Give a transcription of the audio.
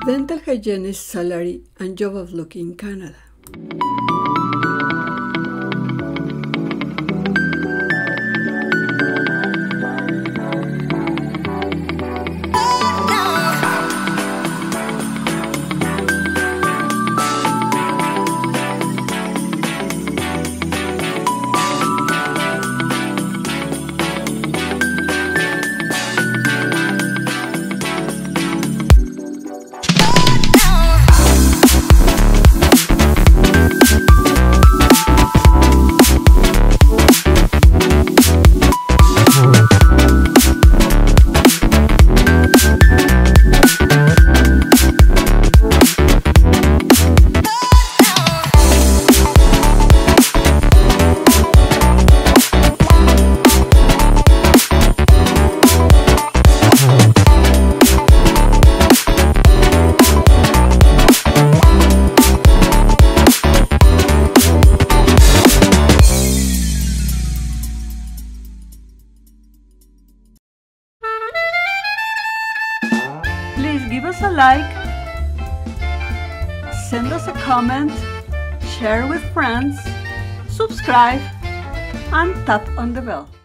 Dental hygienist salary and job outlook in Canada. Please give us a like, send us a comment, share with friends, subscribe, and tap on the bell.